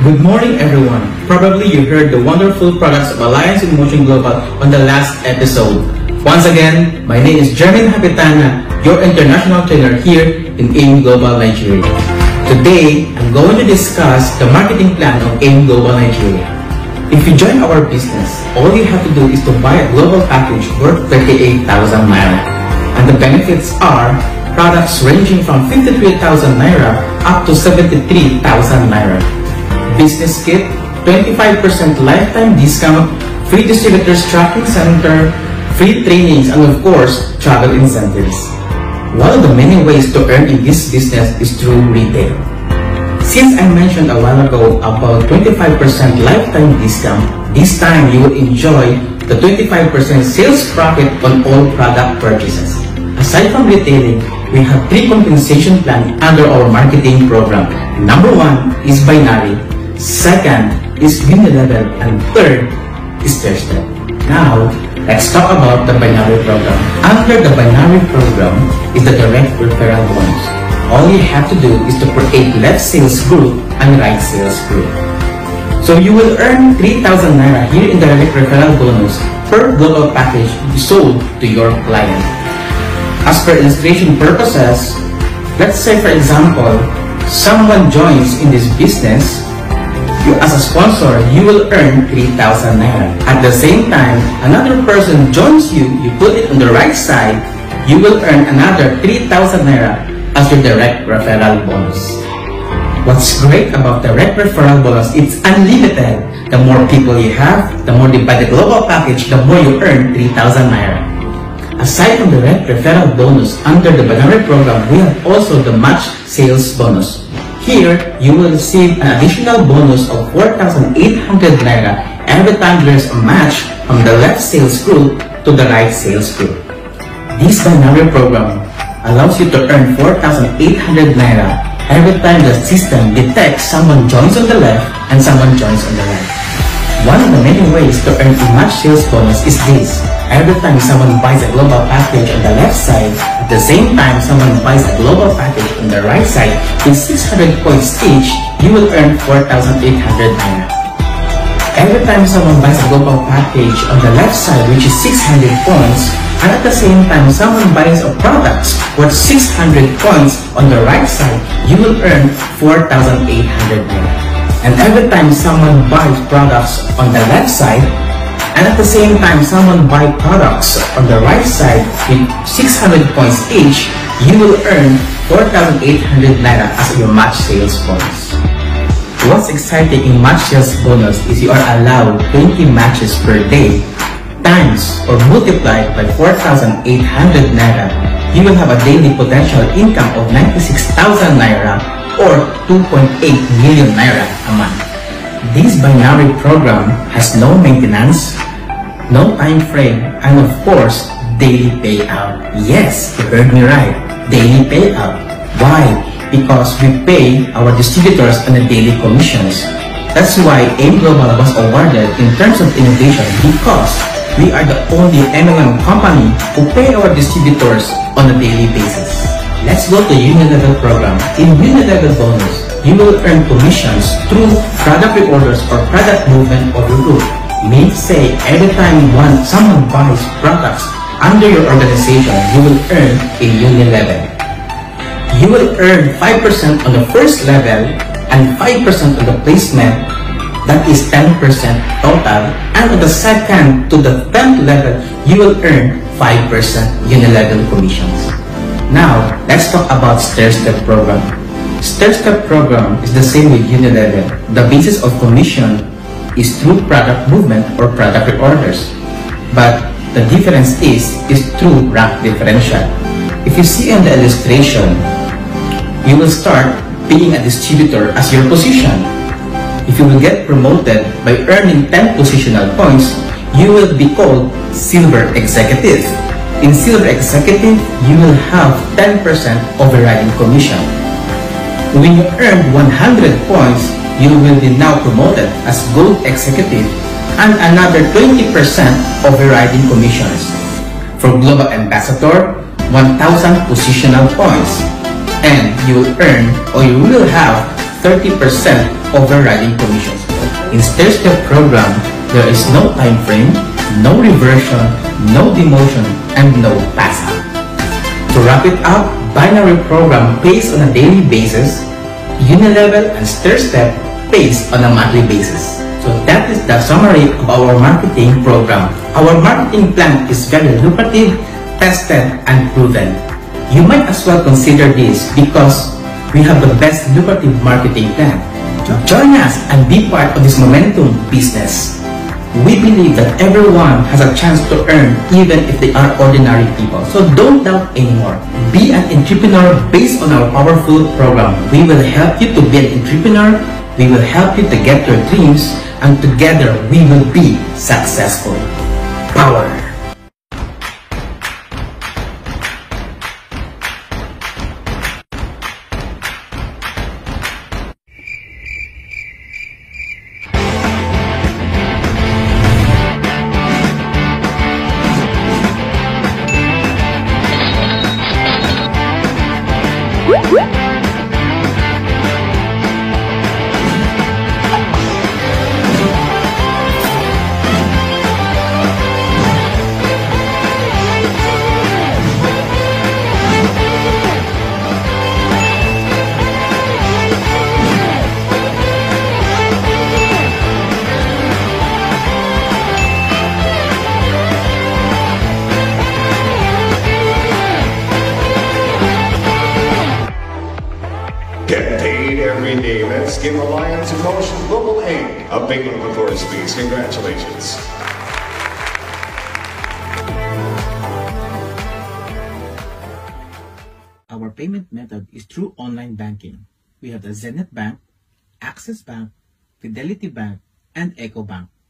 Good morning, everyone. Probably you heard the wonderful products of Alliance in Motion Global on the last episode. Once again, my name is Jermin Hapitana, your international trainer here in AIM Global Nigeria. Today, I'm going to discuss the marketing plan of AIM Global Nigeria. If you join our business, all you have to do is to buy a global package worth 38,000 Naira. And the benefits are products ranging from 53,000 Naira up to 73,000 Naira. Business kit, 25% lifetime discount, free distributors tracking center, free trainings, and of course, travel incentives. One of the many ways to earn in this business is through retail. Since I mentioned a while ago about 25% lifetime discount, this time you will enjoy the 25% sales profit on all product purchases. Aside from retailing, we have 3 compensation plans under our marketing program. Number 1 is binary, second is unilevel, and third is stair-step. Now, let's talk about the binary program. Under the binary program is the direct referral bonus. All you have to do is to create left sales group and right sales group. So you will earn 3,000 Naira here in the direct referral bonus per global package sold to your client. As per illustration purposes, let's say for example, someone joins in this business. You as a sponsor, you will earn 3,000 Naira. At the same time, another person joins you, you put it on the right side, you will earn another 3,000 Naira as your direct referral bonus. What's great about direct referral bonus, it's unlimited. The more people you have, the more they buy the global package, the more you earn 3,000 Naira. Aside from the direct referral bonus, under the binary program, we have also the match sales bonus. Here, you will receive an additional bonus of 4,800 Naira every time there is a match from the left sales group to the right sales group. This binary program allows you to earn 4,800 Naira every time the system detects someone joins on the left and someone joins on the right. One of the many ways to earn a match sales bonus is this. Every time someone buys a global package on the left side, at the same time someone buys a global package on the right side, with 600 points each, you will earn 4,800 Naira. Every time someone buys a global package on the left side, which is 600 points, and at the same time someone buys a product worth 600 points on the right side, you will earn 4,800 Naira. And every time someone buys products on the left side, and at the same time someone buys products on the right side with 600 points each, you will earn 4,800 Naira as your match sales bonus. What's exciting in match sales bonus is you are allowed 20 matches per day times or multiplied by 4,800 Naira. You will have a daily potential income of 96,000 Naira or 2.8 million Naira a month. This binary program has no maintenance, no time frame, and of course, daily payout. Yes, you heard me right, daily payout. Why? Because we pay our distributors on a daily commissions. That's why AIM Global was awarded in terms of innovation, because we are the only MLM company who pay our distributors on a daily basis. Let's go to Unilevel program. In Unilevel bonus, you will earn commissions through product reorders or product movement of your group. Means say every time someone buys products under your organization, you will earn a Unilevel. You will earn 5% on the first level and 5% on the placement. That is 10% total. And on the second to the 10th level, you will earn 5% Unilevel commissions. Now, let's talk about stair-step program. Stair-step program is the same with Unilevel. The basis of commission is through product movement or product reorders. But the difference is through rank differential. If you see in the illustration, you will start being a distributor as your position. If you will get promoted by earning 10 positional points, you will be called Silver Executive. In Silver Executive, you will have 10% overriding commission. When you earn 100 points, you will be now promoted as Gold Executive and another 20% overriding commissions. For Global Ambassador, 1,000 positional points. And you will earn or you will have 30% overriding commissions. In stair-step program, there is no time frame, no reversion, no demotion, and no pass-out. To wrap it up, binary program pays on a daily basis, unilevel and stair-step pays on a monthly basis. So that is the summary of our marketing program. Our marketing plan is very lucrative, tested, and proven. You might as well consider this because we have the best lucrative marketing plan. Join us and be part of this momentum business. We believe that everyone has a chance to earn even if they are ordinary people. So don't doubt anymore. Be an entrepreneur based on our powerful program. We will help you to be an entrepreneur. We will help you to get your dreams. And together we will be successful. Power! Get paid every day. Let's give Alliance in Motion Global Inc. a big round of applause, please. Congratulations. Our payment method is through online banking. We have the Zenith Bank, Access Bank, Fidelity Bank, and Eco Bank.